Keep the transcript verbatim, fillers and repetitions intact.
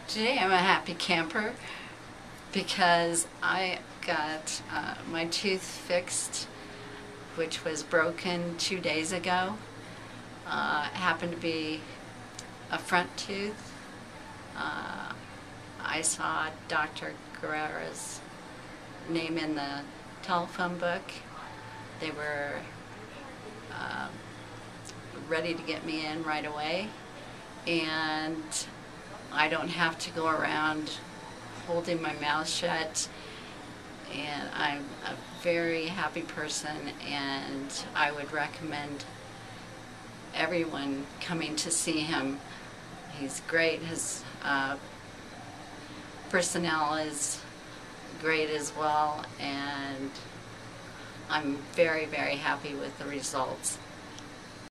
Today I'm a happy camper because I got uh, my tooth fixed, which was broken two days ago. Uh, it happened to be a front tooth. Uh, I saw Doctor Guerra's name in the telephone book. They were uh, ready to get me in right away, and I don't have to go around holding my mouth shut, and I'm a very happy person, and I would recommend everyone coming to see him. He's great. His uh, personnel is great as well, and I'm very, very happy with the results.